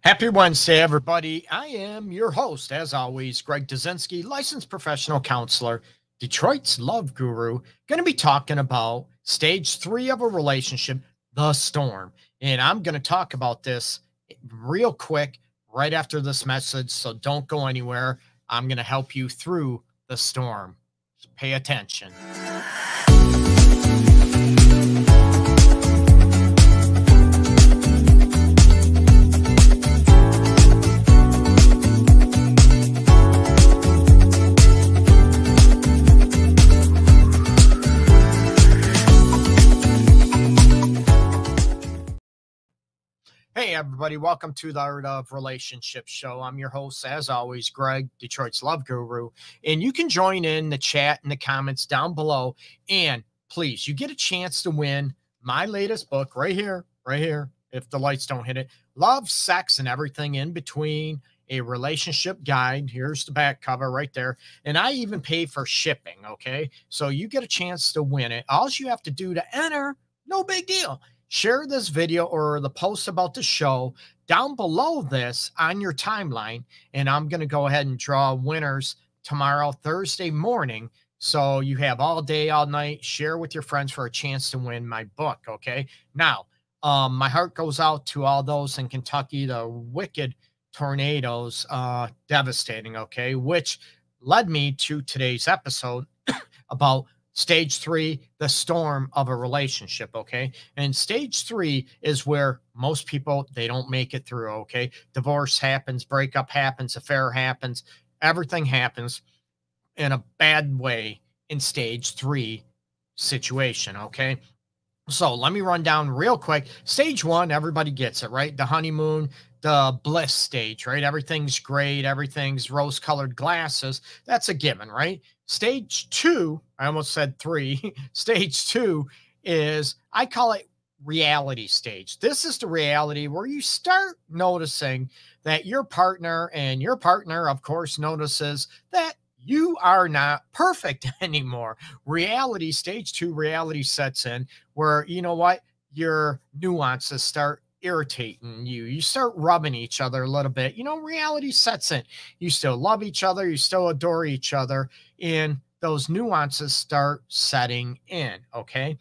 Happy Wednesday, everybody. I am your host, as always, Greg Dazinski, licensed professional counselor, Detroit's love guru. Going to be talking about stage 3 of a relationship, the storm. And I'm going to talk about this real quick right after this message. So don't go anywhere. I'm going to help you through the storm. So pay attention. Hey, everybody. Welcome to the Art of Relationship Show. I'm your host, as always, Greg, Detroit's love guru. And you can join in the chat and the comments down below. And please, you get a chance to win my latest book right here, if the lights don't hit it. Love, Sex, and Everything in Between, a relationship guide. Here's the back cover right there. And I even pay for shipping, okay? So you get a chance to win it. All you have to do to enter, no big deal. Share this video or the post about the show down below this on your timeline. And I'm going to go ahead and draw winners tomorrow, Thursday morning. So you have all day, all night. Share with your friends for a chance to win my book. Okay. Now, my heart goes out to all those in Kentucky, the wicked tornadoes, devastating. Okay. Which led me to today's episode about stage 3, the storm of a relationship, okay? And stage 3 is where most people, they don't make it through, okay? Divorce happens, breakup happens, affair happens, everything happens in a bad way in stage 3 situation, okay? So let me run down real quick. Stage 1, everybody gets it, right? The honeymoon, the bliss stage, right? Everything's great. Everything's rose-colored glasses. That's a given, right? Stage 2, I almost said 3. Stage 2 is, I call it reality stage. This is the reality where you start noticing that your partner, and your partner, of course, notices that you are not perfect anymore. Reality, stage 2 reality sets in where, you know what, your nuances start irritating you. You start rubbing each other a little bit. You know, reality sets in. You still love each other. You still adore each other. And those nuances start setting in. Okay.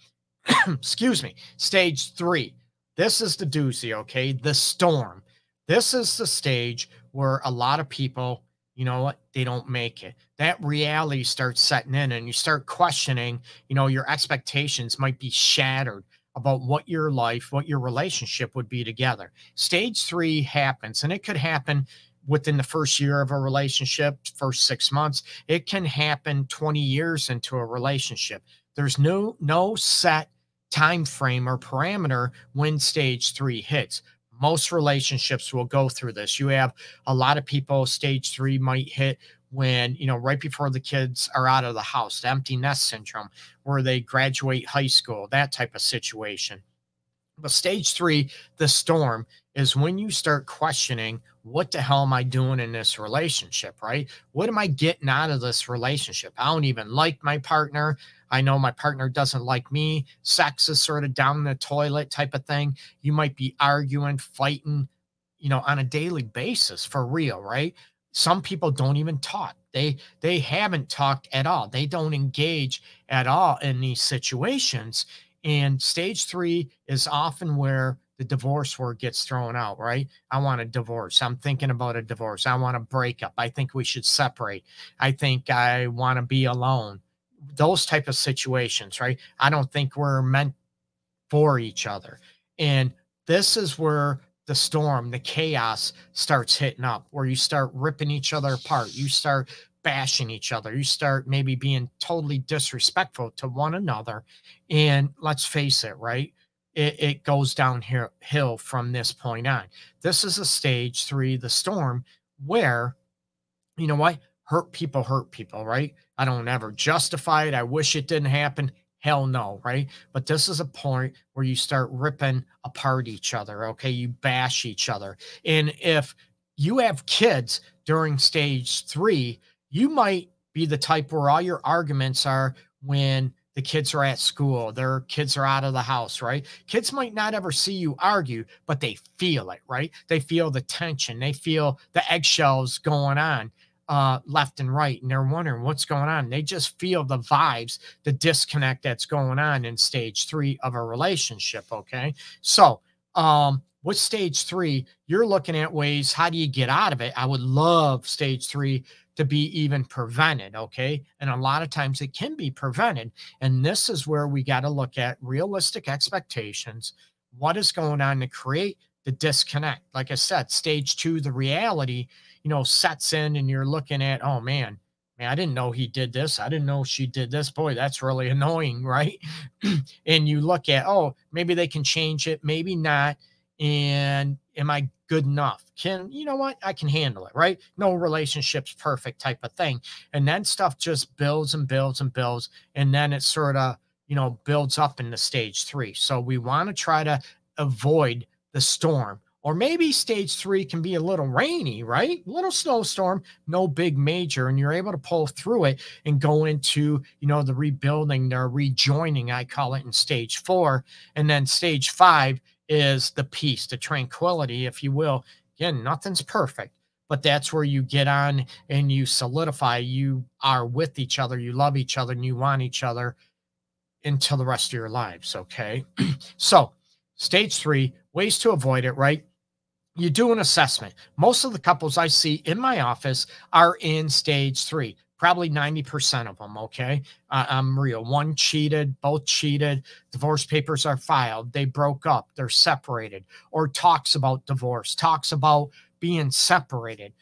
Excuse me. Stage 3. This is the doozy. Okay. The storm. This is the stage where a lot of people, you know what, they don't make it. That reality starts setting in and you start questioning, you know, your expectations might be shattered about what your life, what your relationship would be together. Stage 3 happens, and it could happen within the first year of a relationship, first 6 months. It can happen 20 years into a relationship. There's no set time frame or parameter when stage 3 hits. Most relationships will go through this. You have a lot of people, stage 3 might hit when, you know, right before the kids are out of the house, the empty nest syndrome, where they graduate high school, that type of situation. But stage 3, the storm, is when you start questioning, what the hell am I doing in this relationship, right? What am I getting out of this relationship? I don't even like my partner. I know my partner doesn't like me. Sex is sort of down the toilet type of thing. You might be arguing, fighting, you know, on a daily basis for real, right? Some people don't even talk. They haven't talked at all. They don't engage at all in these situations. And stage 3 is often where the divorce word gets thrown out, right? I want a divorce. I'm thinking about a divorce. I want a breakup. I think we should separate. I think I want to be alone. Those type of situations, right? I don't think we're meant for each other. And this is where the storm, the chaos starts hitting up, where you start ripping each other apart. You start bashing each other. You start maybe being totally disrespectful to one another. And let's face it, right? It goes downhill from this point on. This is a stage 3, the storm, where, you know what? Hurt people, right? I don't ever justify it. I wish it didn't happen. Hell no, right? But this is a point where you start ripping apart each other, okay? You bash each other. And if you have kids during stage 3, you might be the type where all your arguments are when the kids are at school, their kids are out of the house, right? Kids might not ever see you argue, but they feel it, right? They feel the tension, they feel the eggshells going on left and right, and they're wondering what's going on. They just feel the vibes, the disconnect that's going on in stage 3 of a relationship. Okay. So, with stage 3, you're looking at ways, how do you get out of it? I would love stage 3 to be even prevented. Okay. And a lot of times it can be prevented. And this is where we got to look at realistic expectations. What is going on to create the disconnect? Like I said, stage 2, the reality, sets in, and you're looking at, oh man, I didn't know he did this. I didn't know she did this. Boy, that's really annoying, right? And you look at, oh, maybe they can change it, maybe not. And am I good enough? You know what? I can handle it, right? No relationship's perfect type of thing. And then stuff just builds and builds and builds. And then it sort of, builds up into stage 3. So we want to try to avoid the storm. Or maybe stage 3 can be a little rainy, right? A little snowstorm, no big major, and you're able to pull through it and go into, the rebuilding, the rejoining, I call it, in stage 4. And then stage 5 is the peace, the tranquility, if you will. Again, nothing's perfect, but that's where you get on and you solidify. You are with each other, you love each other, and you want each other until the rest of your lives. Okay. So, stage 3, ways to avoid it, right? You do an assessment. Most of the couples I see in my office are in stage 3, probably 90% of them. Okay. I'm real. One cheated, both cheated. Divorce papers are filed. They broke up. They're separated, or talks about divorce, talks about being separated.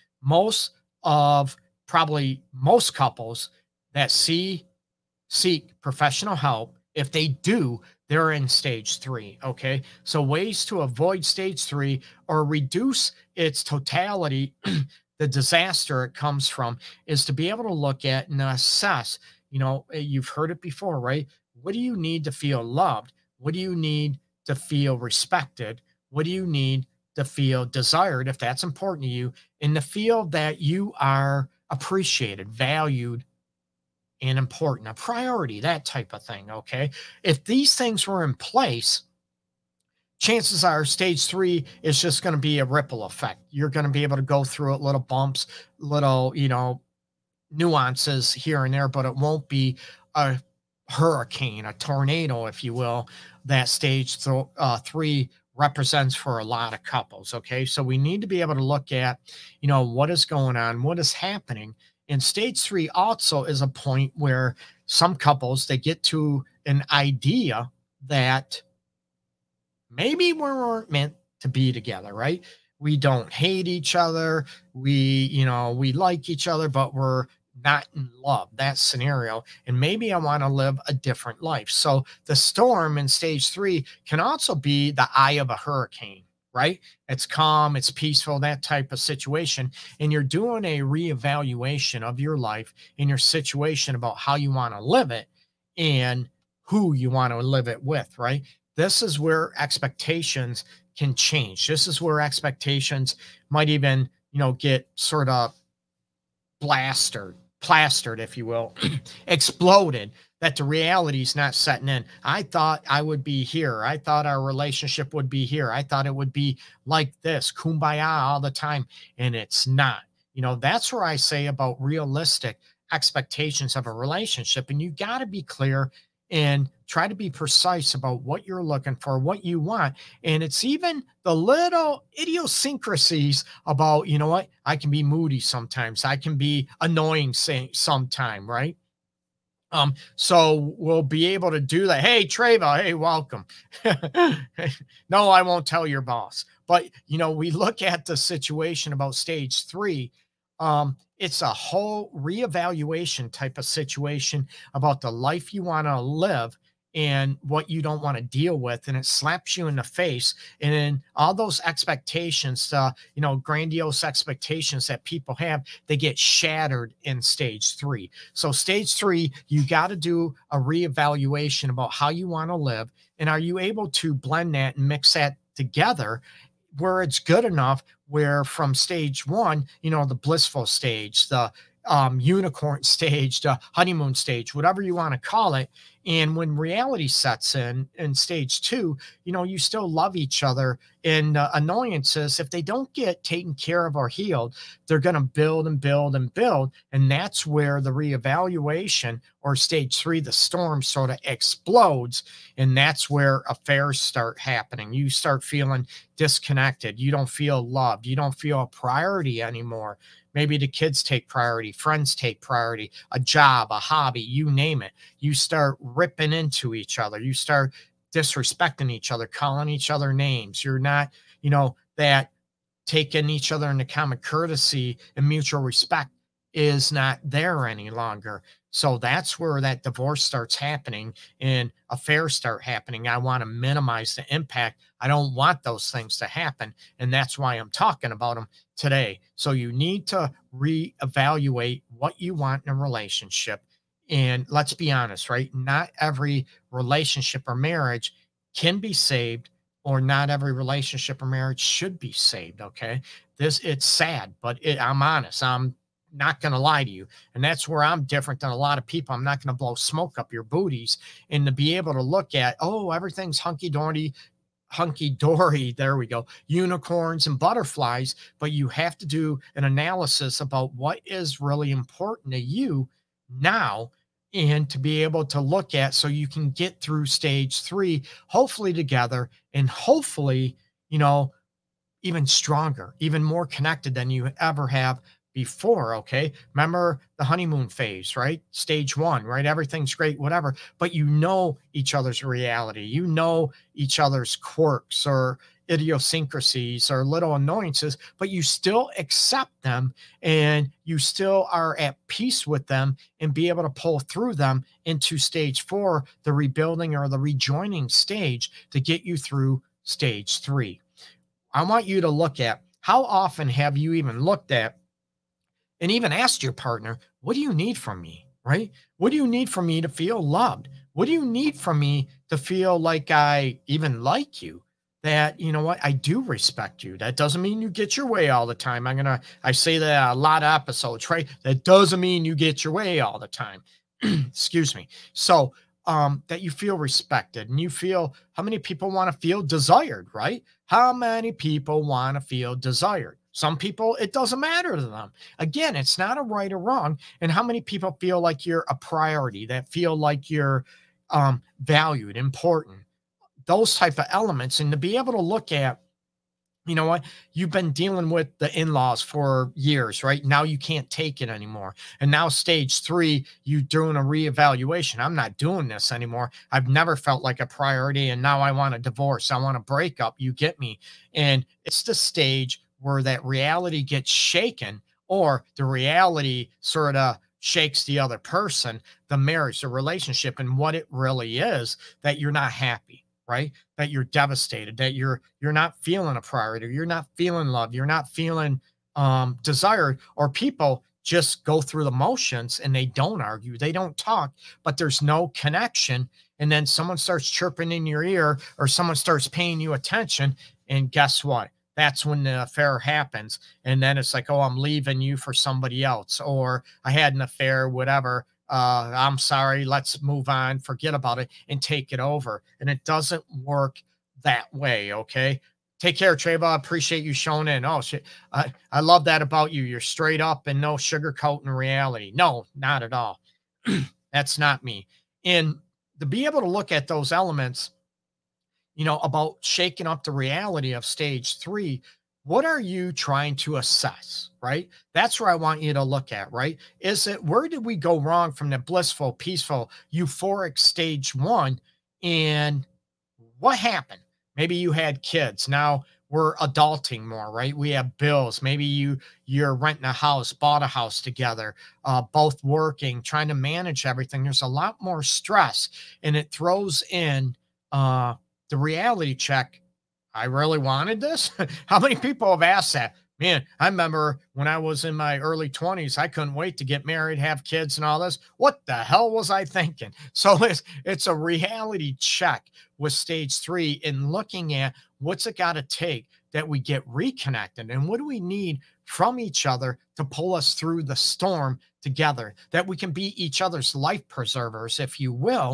Probably most couples that seek professional help, if they do, they're in stage 3. Okay. So ways to avoid stage 3 or reduce its totality, the disaster it comes from, is to be able to look at and assess, you've heard it before, right? What do you need to feel loved? What do you need to feel respected? What do you need to feel desired, if that's important to you, and to feel that you are appreciated, valued, and important, a priority, that type of thing. Okay. If these things were in place, chances are stage 3 is just going to be a ripple effect. You're going to be able to go through it, little bumps, little, nuances here and there, but it won't be a hurricane, a tornado, if you will, that stage 3 represents for a lot of couples. Okay. So we need to be able to look at, what is going on, what is happening. And stage 3 also is a point where some couples, they get to an idea that maybe we weren't meant to be together, right? We don't hate each other. We like each other, but we're not in love, that scenario. And maybe I want to live a different life. So the storm in stage 3 can also be the eye of a hurricane, right? It's calm, it's peaceful, that type of situation. And you're doing a reevaluation of your life and your situation about how you want to live it and who you want to live it with, right? This is where expectations can change. This is where expectations might even, get sort of plastered, if you will, exploded, that the reality is not setting in. I thought I would be here. I thought our relationship would be here. I thought it would be like this, kumbaya all the time. And it's not. That's where I say about realistic expectations of a relationship. And you got to be clear and try to be precise about what you're looking for, what you want. And it's even the little idiosyncrasies about, what, I can be moody sometimes. I can be annoying sometime, right? So we'll be able to do that. Hey, Treva, hey, welcome. No, I won't tell your boss. But, we look at the situation about stage 3. It's a whole reevaluation type of situation about the life you want to live and what you don't want to deal with. And it slaps you in the face. And then all those expectations, grandiose expectations that people have, they get shattered in stage 3. So stage 3, you got to do a reevaluation about how you want to live. And are you able to blend that and mix that together where it's good enough, where from stage 1, the blissful stage, the unicorn stage, the honeymoon stage, whatever you want to call it, And when reality sets in stage two, you still love each other. And annoyances, if they don't get taken care of or healed, they're going to build and build and build. And that's where the reevaluation, or stage three, the storm, sort of explodes. And that's where affairs start happening. You start feeling disconnected. You don't feel loved. You don't feel a priority anymore. Maybe the kids take priority, friends take priority, a job, a hobby, you name it. You start ripping into each other. You start disrespecting each other, calling each other names. You're not, that taking each other into common courtesy and mutual respect is not there any longer. So that's where that divorce starts happening and affairs start happening. I want to minimize the impact. I don't want those things to happen. And that's why I'm talking about them today. So you need to reevaluate what you want in a relationship. And let's be honest, right? Not every relationship or marriage can be saved, or not every relationship or marriage should be saved. Okay. It's sad, but I'm honest. I'm not going to lie to you. And that's where I'm different than a lot of people. I'm not going to blow smoke up your booties, and to be able to look at, oh, everything's hunky dory. There we go. Unicorns and butterflies. But you have to do an analysis about what is really important to you now, and to be able to look at, so you can get through stage three, hopefully together, and hopefully, even stronger, even more connected than you ever have before. Okay. Remember the honeymoon phase, right? Stage one, right? Everything's great, whatever, but each other's reality, each other's quirks or idiosyncrasies or little annoyances, but you still accept them, and you still are at peace with them, and be able to pull through them into stage four, the rebuilding or the rejoining stage, to get you through stage three. I want you to look at, how often have you even looked at and even asked your partner, what do you need from me? Right? What do you need from me to feel loved? What do you need from me to feel like I even like you? That, I do respect you. That doesn't mean you get your way all the time. I say that a lot of episodes, right? That doesn't mean you get your way all the time. Excuse me. So, that you feel respected, and you feel, how many people want to feel desired, right? How many people want to feel desired? Some people, it doesn't matter to them. Again, it's not a right or wrong. And how many people feel like you're a priority, that feel like you're valued, important, those type of elements. And to be able to look at, you've been dealing with the in-laws for years, right? Now you can't take it anymore. And now stage three, you doing a reevaluation. I'm not doing this anymore. I've never felt like a priority. And now I want a divorce. I want a breakup. You get me? And it's the stage where that reality gets shaken, or the reality sort of shakes the other person, the marriage, the relationship, and what it really is, that you're not happy, right? That you're devastated, that you're not feeling a priority, you're not feeling love, you're not feeling desired. Or people just go through the motions and they don't argue, they don't talk, but there's no connection. And then someone starts chirping in your ear, or someone starts paying you attention, and guess what? That's when the affair happens. And then it's like, oh, I'm leaving you for somebody else, or I had an affair, whatever. I'm sorry, let's move on, forget about it, and take it over. And it doesn't work that way. Okay. Take care, Treva. Appreciate you showing in. Oh, shit. I love that about you. You're straight up and no sugarcoating reality. No, not at all. That's not me. And to be able to look at those elements, about shaking up the reality of stage three, what are you trying to assess, right? That's where I want you to look at, right? Where did we go wrong from the blissful, peaceful, euphoric stage one? And what happened? Maybe you had kids. Now we're adulting more, right? We have bills. Maybe you're renting a house, bought a house together, both working, trying to manage everything. There's a lot more stress, and it throws in, the reality check. I really wanted this. How many people have asked that? Man, I remember when I was in my early 20s, I couldn't wait to get married, have kids, and all this. What the hell was I thinking? So it's a reality check with stage three, and looking at what's it got to take that we get reconnected, and what do we need from each other to pull us through the storm together, that we can be each other's life preservers, if you will,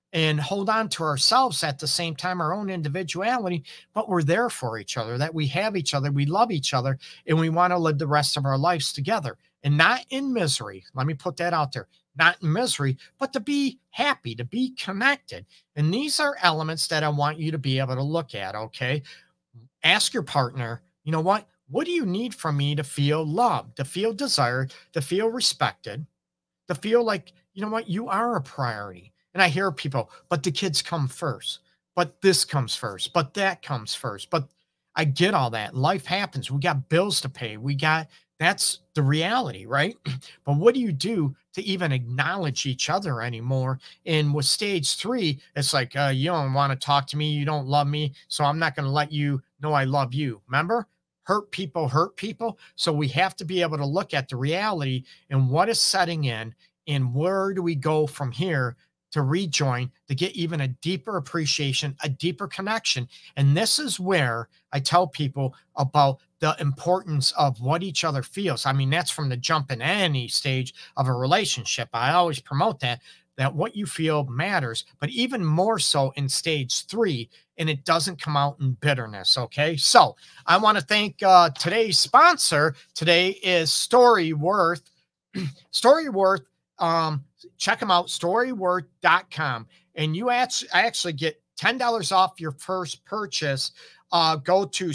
and hold on to ourselves at the same time, our own individuality, but we're there for each other, that we have each other, we love each other, and we want to live the rest of our lives together and not in misery. Let me put that out there. Not in misery, but to be happy, to be connected. And these are elements that I want you to be able to look at. Okay. Ask your partner, you know what? What do you need from me to feel loved, to feel desired, to feel respected, to feel like, you know what, you are a priority. And I hear people, but the kids come first, but this comes first, but that comes first. But I get all that. Life happens. We got bills to pay. That's the reality, right? But what do you do to even acknowledge each other anymore? And with stage three, it's like, you don't want to talk to me. You don't love me. So I'm not going to let you know I love you. Remember? Hurt people hurt people. So we have to be able to look at the reality and what is setting in and where do we go from here to rejoin, to get even a deeper appreciation, a deeper connection. And this is where I tell people about the importance of what each other feels. I mean, that's from the jump in any stage of a relationship. I always promote that what you feel matters, but even more so in stage three, and it doesn't come out in bitterness. Okay. So I want to thank today's sponsor. Today is Storyworth. Storyworth. Check them out, storyworth.com. And you actually get $10 off your first purchase. Go to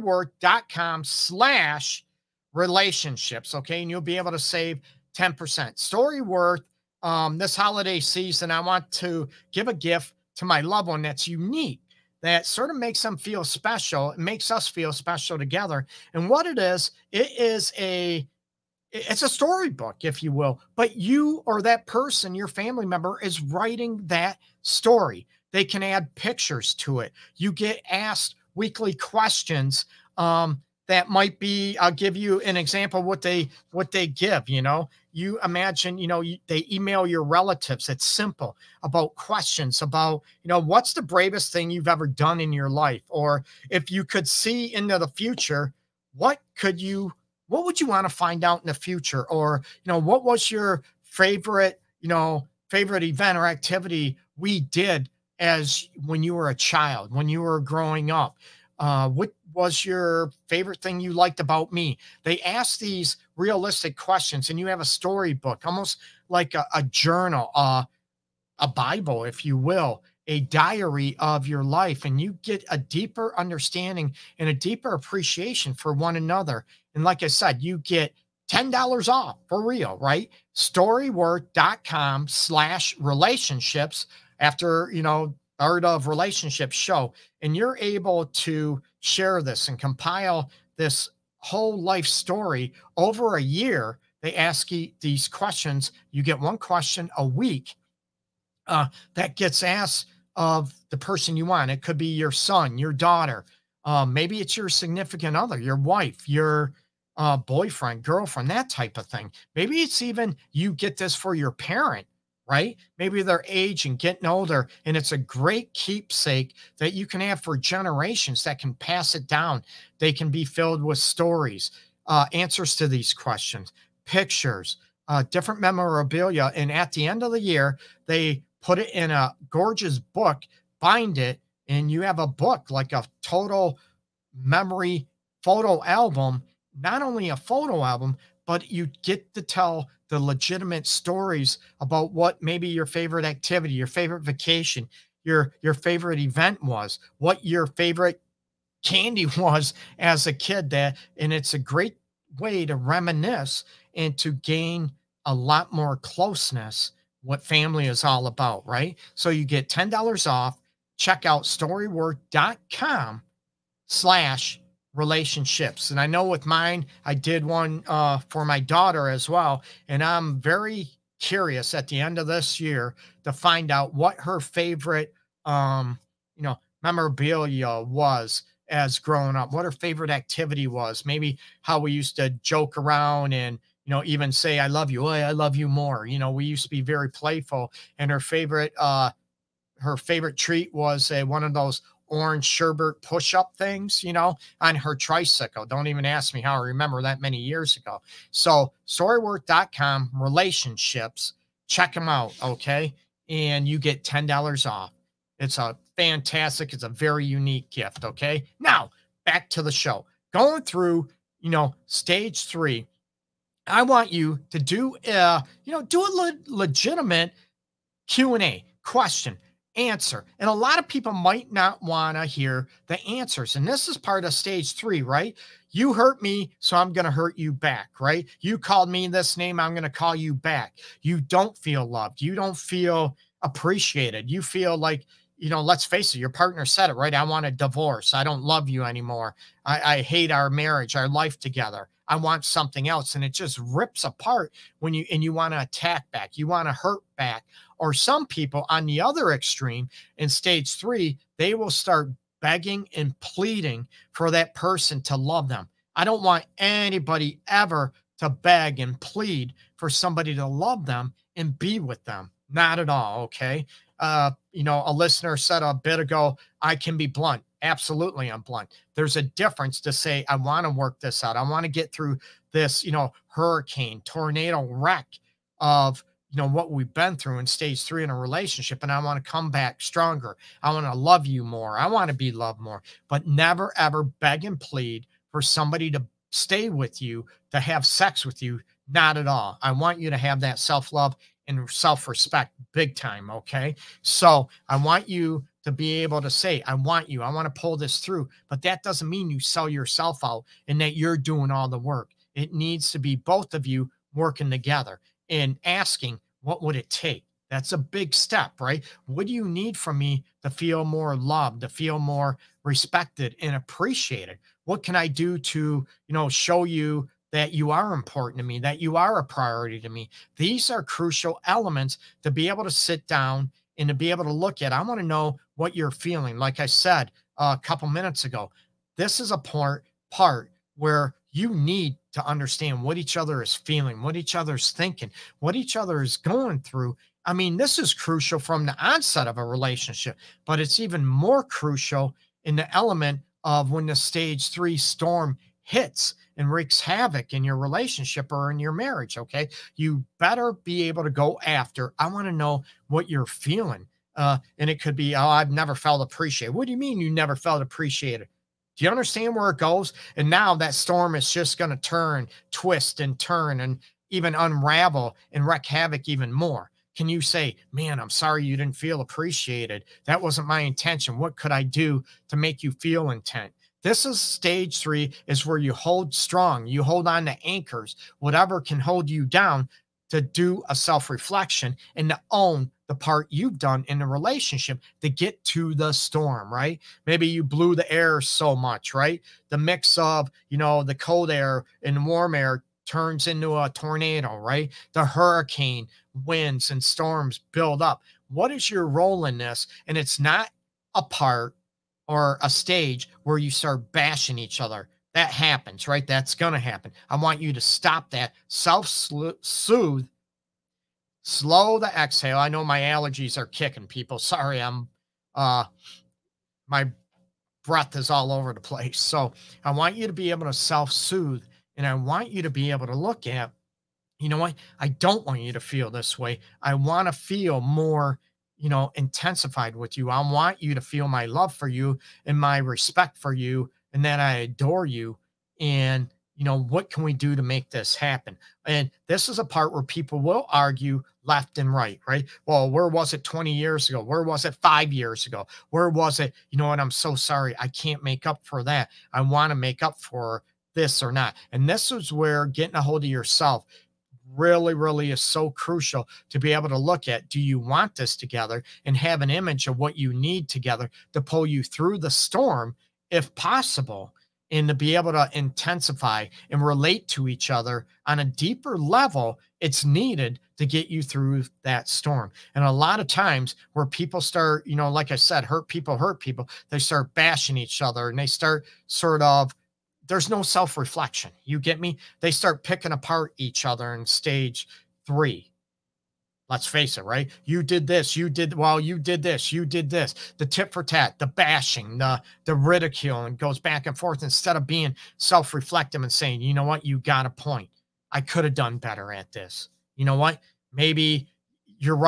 storyworth.com/relationships. Okay. And you'll be able to save 10%. Storyworth, this holiday season, I want to give a gift to my loved one that's unique, that sort of makes them feel special. It makes us feel special together. And what it's a storybook, if you will, but you or that person, your family member, is writing that story. They can add pictures to it. You get asked weekly questions that might be, I'll give you an example of what they give. You imagine, they email your relatives. It's simple, about questions about, what's the bravest thing you've ever done in your life? Or if you could see into the future, what would you want to find out in the future? Or, what was your favorite event or activity we did as when you were a child, when you were growing up? What was your favorite thing you liked about me? They ask these realistic questions, and you have a storybook, almost like a journal, a Bible, if you will, a diary of your life, and you get a deeper understanding and a deeper appreciation for one another. And like I said, you get $10 off for real, right? Storyworth.com/relationships after, Art of Relationships show. And you're able to share this and compile this whole life story over a year. They ask you these questions. You get one question a week that gets asked of the person you want. It could be your son, your daughter. Maybe it's your significant other, your wife, your boyfriend, girlfriend, that type of thing. Maybe it's even you get this for your parent, right? Maybe they're aging, getting older, and it's a great keepsake that you can have for generations that can pass it down. They can be filled with stories, answers to these questions, pictures, different memorabilia. And at the end of the year, they put it in a gorgeous book, bind it, and you have a book, like a total memory photo album. Not only a photo album, but you get to tell the legitimate stories about what maybe your favorite activity, your favorite vacation, your favorite event was, what your favorite candy was as a kid. And it's a great way to reminisce and to gain a lot more closeness, what family is all about, right? So you get $10 off. Check out storyworth.com/relationships. And I know with mine, I did one for my daughter as well. And I'm very curious at the end of this year to find out what her favorite, memorabilia was as growing up, what her favorite activity was, maybe how we used to joke around and, even say, I love you. I love you more. We used to be very playful, and her favorite treat was one of those orange sherbet push-up things, on her tricycle. Don't even ask me how I remember that many years ago. So storyworth.com, relationships, check them out. Okay. and you get $10 off. It's a fantastic, it's a very unique gift. Okay. Now back to the show. Going through, stage 3, I want you to do, do a legitimate Q&A, question, answer. And a lot of people might not want to hear the answers. And this is part of stage 3, right? You hurt me, so I'm going to hurt you back, right? You called me this name, I'm going to call you back. You don't feel loved. You don't feel appreciated. You feel like, let's face it, your partner said it, right? I want a divorce. I don't love you anymore. I hate our marriage, our life together. I want something else. And it just rips apart when you want to attack back. You want to hurt back. Or some people on the other extreme in stage 3, they will start begging and pleading for that person to love them. I don't want anybody ever to beg and plead for somebody to love them and be with them. Not at all. Okay. A listener said a bit ago, I can be blunt. Absolutely, I'm blunt. There's a difference to say, I want to work this out. I want to get through this, hurricane, tornado wreck of, what we've been through in stage 3 in a relationship. And I want to come back stronger. I want to love you more. I want to be loved more, but never, ever beg and plead for somebody to stay with you, to have sex with you. Not at all. I want you to have that self-love and self-respect big time. Okay. So I want you to be able to say, I want you, I want to pull this through, but that doesn't mean you sell yourself out and that you're doing all the work. It needs to be both of you working together and asking, what would it take? That's a big step, right? What do you need from me to feel more loved, to feel more respected and appreciated? What can I do to, show you that you are important to me, that you are a priority to me? These are crucial elements to be able to sit down and to be able to look at. I want to know what you're feeling. Like I said a couple minutes ago, this is a part where you need to understand what each other is feeling, what each other's thinking, what each other is going through. I mean, this is crucial from the onset of a relationship, but it's even more crucial in the element of when the stage 3 storm hits and wreaks havoc in your relationship or in your marriage. Okay. You better be able to go after, I want to know what you're feeling. And it could be, oh, I've never felt appreciated. What do you mean you never felt appreciated? Do you understand where it goes? And now that storm is just going to turn, twist and turn and even unravel and wreak havoc even more. Can you say, man, I'm sorry you didn't feel appreciated. That wasn't my intention. What could I do to make you feel intent? This is stage 3, is where you hold strong. You hold on to anchors, whatever can hold you down, to do a self-reflection and to own the part you've done in the relationship to get to the storm, right? Maybe you blew the air so much, right? The mix of, the cold air and warm air turns into a tornado, right? The hurricane winds and storms build up. What is your role in this? And it's not a part or a stage where you start bashing each other. That happens, right? That's going to happen. I want you to stop that, self-soothe, slow the exhale. I know my allergies are kicking, people. Sorry, my breath is all over the place. So I want you to be able to self-soothe, and I want you to be able to look at, you know what? I don't want you to feel this way. I want to feel more, intensified with you. I want you to feel my love for you and my respect for you and that I adore you. And, what can we do to make this happen? And this is a part where people will argue left and right? Well, where was it 20 years ago? Where was it 5 years ago? Where was it? You know what? I'm so sorry. I can't make up for that. I want to make up for this or not. And this is where getting a hold of yourself really, really is so crucial, to be able to look at, do you want this together, and have an image of what you need together to pull you through the storm, if possible, and to be able to intensify and relate to each other on a deeper level. It's needed to get you through that storm. And a lot of times where people start, like I said, hurt people, they start bashing each other, and they start sort of, there's no self-reflection. You get me? They start picking apart each other in stage 3. Let's face it, right? You did this, you did this, you did this. The tit for tat, the bashing, the ridicule, and goes back and forth, instead of being self-reflective and saying, you know what, you got a point. I could have done better at this. You know what? Maybe you're right.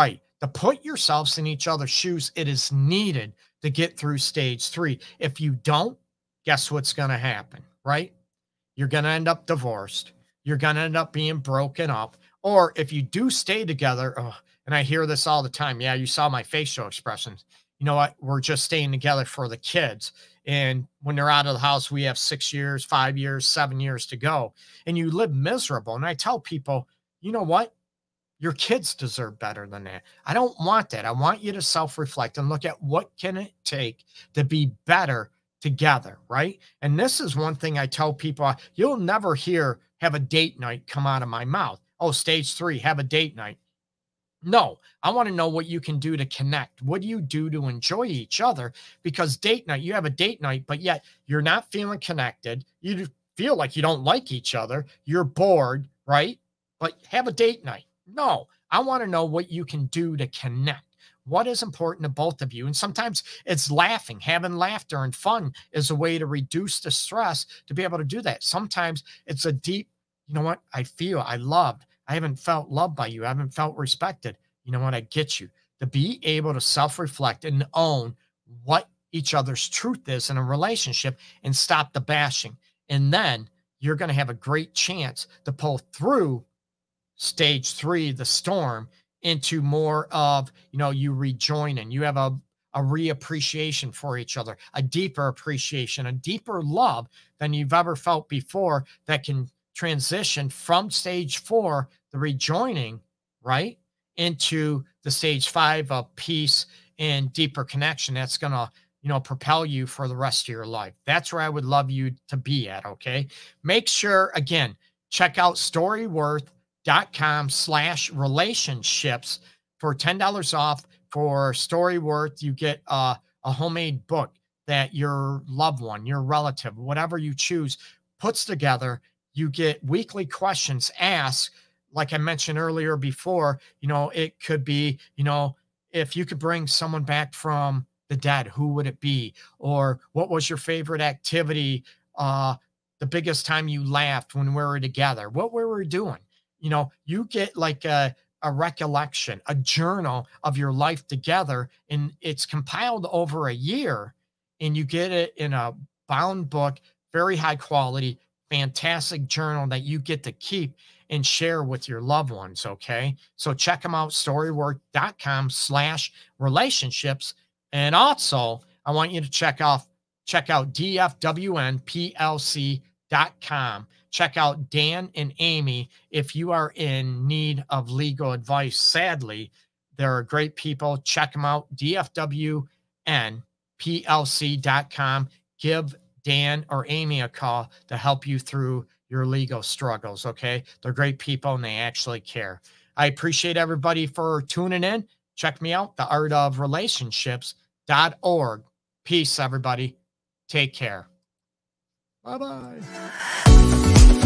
to put yourselves in each other's shoes. It is needed to get through stage 3. If you don't, guess what's going to happen, right? You're going to end up divorced. You're going to end up being broken up. Or if you do stay together, and I hear this all the time. Yeah, you saw my facial expressions. You know what? We're just staying together for the kids. And when they're out of the house, we have 6 years, 5 years, 7 years to go. And you live miserable. And I tell people, you know what? Your kids deserve better than that. I don't want that. I want you to self-reflect and look at what can it take to be better together, right? And this is one thing I tell people. You'll never hear have a date night come out of my mouth. Oh, stage 3, have a date night. No, I want to know what you can do to connect. What do you do to enjoy each other? Because date night, you have a date night, but yet you're not feeling connected. You feel like you don't like each other. You're bored, right? But have a date night. No, I want to know what you can do to connect. What is important to both of you? And sometimes it's laughing, having laughter and fun is a way to reduce the stress to be able to do that. Sometimes it's a deep, you know what? I feel I loved. I haven't felt loved by you. I haven't felt respected. You know what? I get you. To be able to self-reflect and own what each other's truth is in a relationship and stop the bashing. And then you're going to have a great chance to pull through stage 3, the storm, into more of, you rejoining. You have a reappreciation for each other, a deeper appreciation, a deeper love than you've ever felt before that can transition from stage 4, the rejoining, right, into the stage 5 of peace and deeper connection. That's going to, propel you for the rest of your life. That's where I would love you to be at. Okay. Make sure, again, check out storyworth.com/relationships for $10 off. For Storyworth, you get a homemade book that your loved one, your relative, whatever you choose, puts together. You get weekly questions asked. Like I mentioned earlier before, it could be, if you could bring someone back from the dead, who would it be? Or what was your favorite activity? The biggest time you laughed when we were together, what we were doing. You get like a recollection, a journal of your life together, and it's compiled over a year, and you get it in a bound book, very high quality, fantastic journal that you get to keep and share with your loved ones. Okay. So check them out, storyworth.com/relationships. And also I want you to check out DFWNPLC.com. Check out Dan and Amy if you are in need of legal advice. Sadly, they're great people. Check them out, DFWNPLC.com. Give Dan or Amy a call to help you through your legal struggles. Okay. They're great people and they actually care. I appreciate everybody for tuning in. Check me out, theartofrelationships.org. Peace, everybody. Take care. Bye-bye.